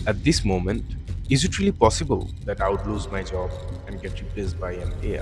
At this moment, is it really possible that I would lose my job and get replaced by an AI?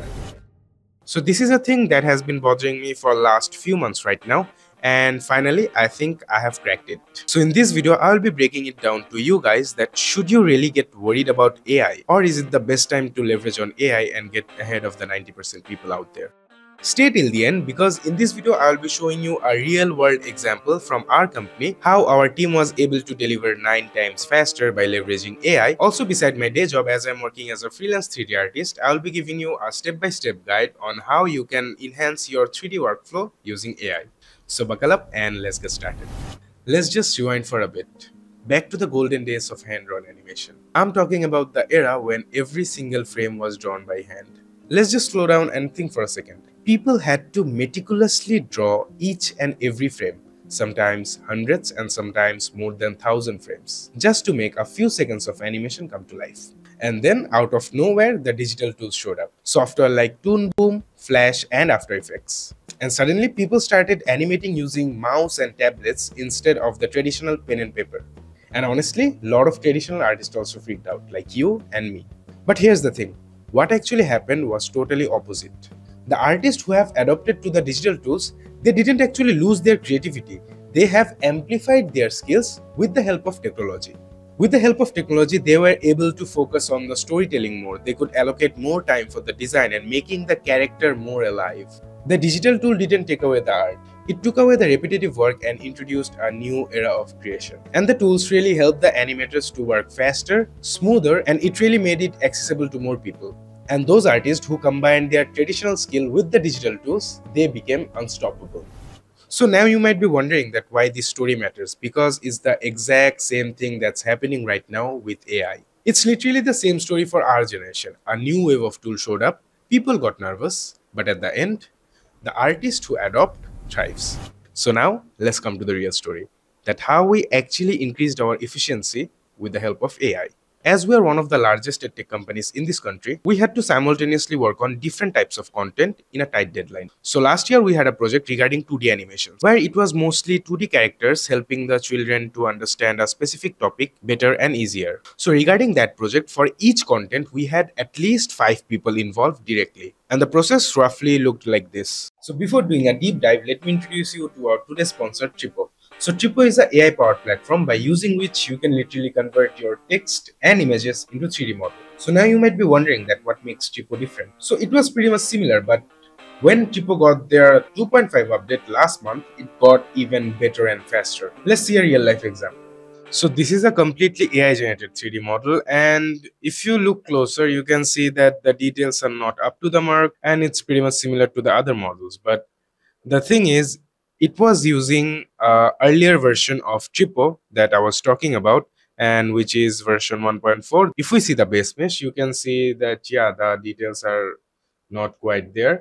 So this is a thing that has been bothering me for last few months right now, and finally I think I have cracked it. So in this video I'll be breaking it down to you guys that should you really get worried about AI, or is it the best time to leverage on AI and get ahead of the 90% people out there? Stay till the end because in this video I'll be showing you a real world example from our company how our team was able to deliver 9 times faster by leveraging AI. Also, beside my day job as I'm working as a freelance 3D artist, I'll be giving you a step-by-step guide on how you can enhance your 3D workflow using AI. So buckle up and let's get started. Let's just rewind for a bit. Back to the golden days of hand-drawn animation. I'm talking about the era when every single frame was drawn by hand. Let's just slow down and think for a second. People had to meticulously draw each and every frame, sometimes hundreds and sometimes more than 1,000 frames, just to make a few seconds of animation come to life. And then out of nowhere, the digital tools showed up. Software like Toon Boom, Flash, and After Effects. And suddenly people started animating using mouse and tablets instead of the traditional pen and paper. And honestly, a lot of traditional artists also freaked out, like you and me. But here's the thing. What actually happened was totally opposite. The artists who have adopted to the digital tools, they didn't actually lose their creativity. They have amplified their skills with the help of technology. With the help of technology, they were able to focus on the storytelling more. They could allocate more time for the design and making the character more alive. The digital tool didn't take away the art. It took away the repetitive work and introduced a new era of creation. And the tools really helped the animators to work faster, smoother, and it really made it accessible to more people. And those artists who combined their traditional skill with the digital tools, they became unstoppable. So now you might be wondering that why this story matters, because it's the exact same thing that's happening right now with AI. It's literally the same story for our generation. A new wave of tools showed up, people got nervous, but at the end, the artist who adopt thrives. So now let's come to the real story, that how we actually increased our efficiency with the help of AI. As we are one of the largest tech companies in this country, we had to simultaneously work on different types of content in a tight deadline. So last year we had a project regarding 2D animations, where it was mostly 2D characters helping the children to understand a specific topic better and easier. So regarding that project, for each content, we had at least 5 people involved directly. And the process roughly looked like this. So before doing a deep dive, let me introduce you to our today's sponsor, Tripo. So Tripo is an AI-powered platform by using which you can literally convert your text and images into 3D model. So now you might be wondering that what makes Tripo different. So it was pretty much similar, but when Tripo got their 2.5 update last month, it got even better and faster. Let's see a real-life example. So this is a completely AI-generated 3D model, and if you look closer, you can see that the details are not up to the mark, and it's pretty much similar to the other models. But the thing is, it was using earlier version of Tripo that I was talking about, and which is version 1.4. If we see the base mesh, you can see that yeah, the details are not quite there.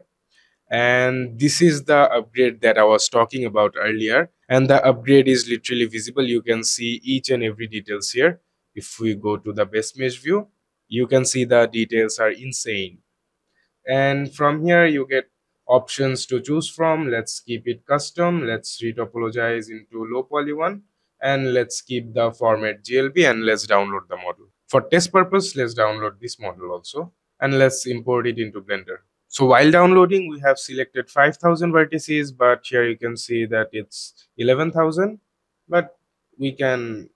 And this is the upgrade that I was talking about earlier, and the upgrade is literally visible. You can see each and every details here. If we go to the base mesh view, you can see the details are insane. And from here you get options to choose from. Let's keep it custom, let's retopologize into low poly one, and let's keep the format glb, and let's download the model. For test purpose, let's download this model also, and let's import it into Blender. So while downloading, we have selected 5,000 vertices, but here you can see that it's 11,000, but we can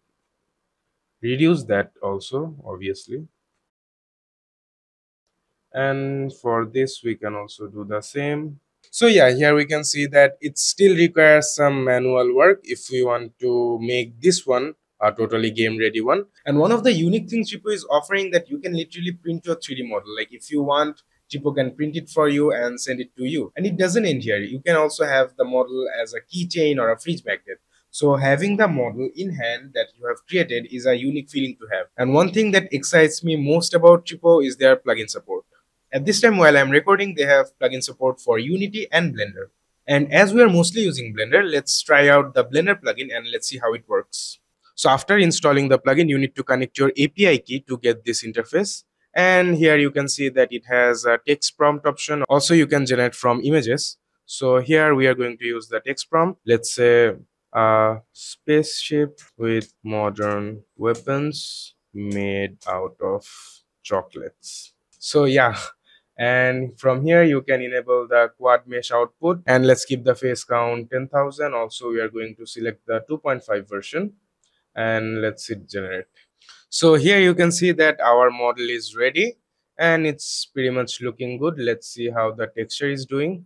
reduce that also, obviously. And for this we can also do the same. So yeah, here we can see that it still requires some manual work if we want to make this one a totally game ready one. And one of the unique things Tripo is offering, that you can literally print your 3D model. Like if you want, Tripo can print it for you and send it to you. And it doesn't end here. You can also have the model as a keychain or a fridge magnet. So having the model in hand that you have created is a unique feeling to have. And one thing that excites me most about Tripo is their plugin support. At this time while I'm recording, they have plugin support for Unity and Blender. And as we are mostly using Blender, let's try out the Blender plugin and let's see how it works. So after installing the plugin, you need to connect your API key to get this interface. And here you can see that it has a text prompt option. Also, you can generate from images. So here we are going to use the text prompt. Let's say a spaceship with modern weapons. made out of chocolates. So yeah, and from here you can enable the quad mesh output, and let's keep the face count 10,000. Also, we are going to select the 2.5 version, and let's hit generate. So here you can see that our model is ready and it's pretty much looking good. Let's see how the texture is doing.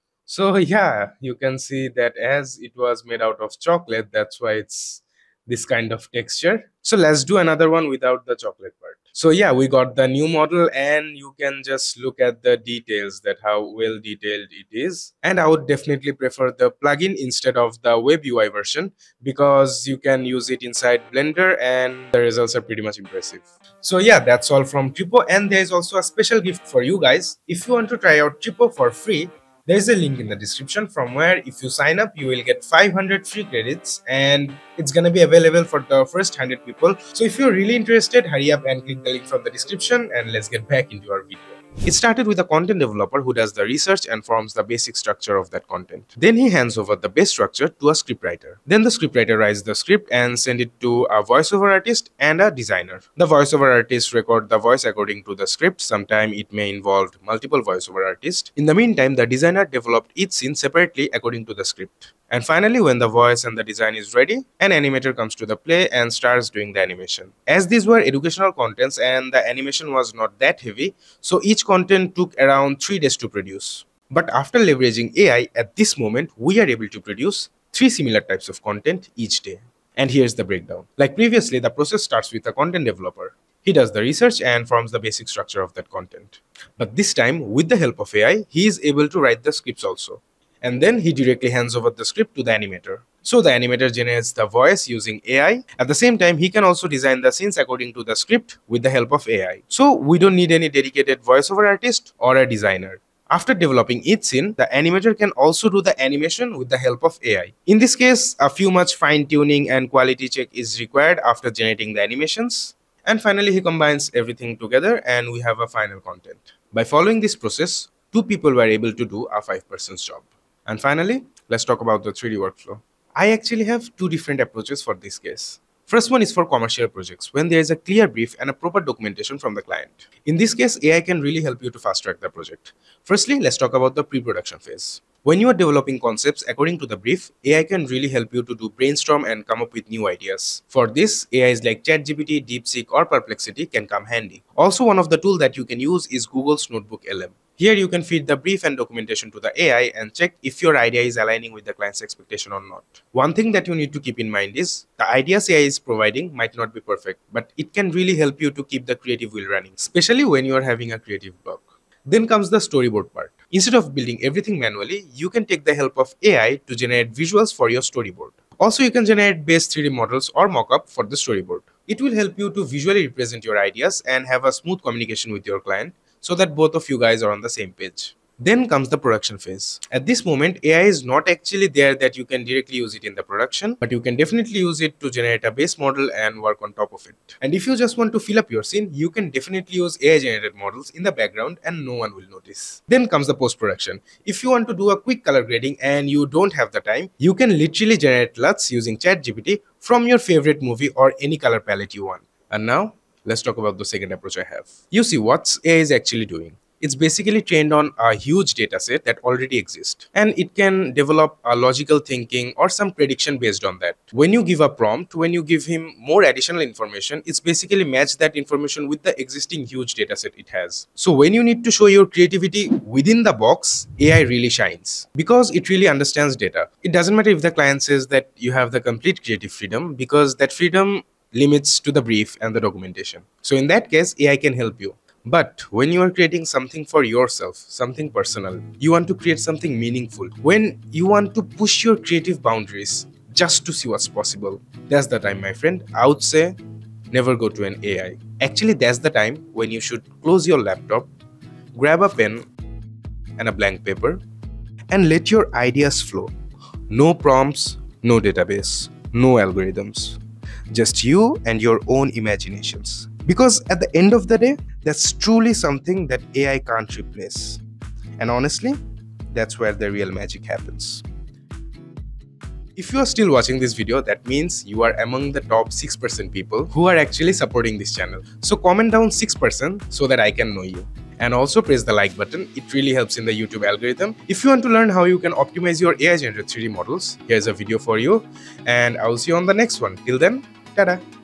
So yeah, you can see that as it was made out of chocolate, that's why it's this kind of texture. So let's do another one without the chocolate part. So yeah, we got the new model, and you can just look at the details, that how well detailed it is. And I would definitely prefer the plugin instead of the web UI version, because you can use it inside Blender and the results are pretty much impressive. So yeah, that's all from Tripo, and there is also a special gift for you guys. If you want to try out Tripo for free, there is a link in the description from where if you sign up, you will get 500 free credits, and it's gonna be available for the first 100 people. So if you're really interested, hurry up and click the link from the description, and let's get back into our video. It started with a content developer who does the research and forms the basic structure of that content. Then he hands over the base structure to a scriptwriter. Then the scriptwriter writes the script and send it to a voiceover artist and a designer. The voiceover artist record the voice according to the script. Sometimes it may involve multiple voiceover artists. In the meantime, the designer developed each scene separately according to the script. And finally, when the voice and the design is ready, an animator comes to the play and starts doing the animation. As these were educational contents and the animation was not that heavy, so each content took around 3 days to produce. But after leveraging AI, at this moment, we are able to produce 3 similar types of content each day. And here's the breakdown. Like previously, the process starts with a content developer. He does the research and forms the basic structure of that content. But this time, with the help of AI, he is able to write the scripts also. And then he directly hands over the script to the animator. So the animator generates the voice using AI. At the same time, he can also design the scenes according to the script with the help of AI. So we don't need any dedicated voiceover artist or a designer. After developing each scene, the animator can also do the animation with the help of AI. In this case, a few much fine-tuning and quality check is required after generating the animations. And finally, he combines everything together and we have a final content. By following this process, 2 people were able to do a 5-person's job. And finally, let's talk about the 3D workflow. I actually have 2 different approaches for this case. First one is for commercial projects, when there is a clear brief and a proper documentation from the client. In this case, AI can really help you to fast track the project. Firstly, let's talk about the pre-production phase. When you are developing concepts according to the brief, AI can really help you to do brainstorm and come up with new ideas. For this, AIs like ChatGPT, DeepSeek or Perplexity can come handy. Also, one of the tools that you can use is Google's Notebook LM. Here you can feed the brief and documentation to the AI and check if your idea is aligning with the client's expectation or not. One thing that you need to keep in mind is the ideas AI is providing might not be perfect, but it can really help you to keep the creative wheel running, especially when you are having a creative block. Then comes the storyboard part. Instead of building everything manually, you can take the help of AI to generate visuals for your storyboard. Also, you can generate base 3D models or mockup for the storyboard. It will help you to visually represent your ideas and have a smooth communication with your client, so that both of you guys are on the same page. Then comes the production phase. At this moment, AI is not actually there that you can directly use it in the production, but you can definitely use it to generate a base model and work on top of it. And if you just want to fill up your scene, you can definitely use AI generated models in the background and no one will notice. Then comes the post-production. If you want to do a quick color grading and you don't have the time, you can literally generate LUTs using ChatGPT from your favorite movie or any color palette you want. And now, let's talk about the second approach I have. You see, what AI is actually doing. It's basically trained on a huge data set that already exists, and it can develop a logical thinking or some prediction based on that. When you give a prompt, when you give him more additional information, it's basically match that information with the existing huge data set it has. So when you need to show your creativity within the box, AI really shines because it really understands data. It doesn't matter if the client says that you have the complete creative freedom, because that freedom limits to the brief and the documentation. So in that case, AI can help you. But when you are creating something for yourself, something personal, you want to create something meaningful, when you want to push your creative boundaries just to see what's possible, that's the time, my friend, I would say never go to an AI. Actually, that's the time when you should close your laptop, grab a pen and a blank paper, and let your ideas flow. No prompts, no database, no algorithms. Just you and your own imaginations. Because at the end of the day, that's truly something that AI can't replace. And honestly, that's where the real magic happens. If you are still watching this video, that means you are among the top 6% people who are actually supporting this channel. So comment down 6% so that I can know you. And also press the like button, it really helps in the YouTube algorithm. If you want to learn how you can optimize your AI generated 3D models, here's a video for you. And I will see you on the next one. Till then, tada!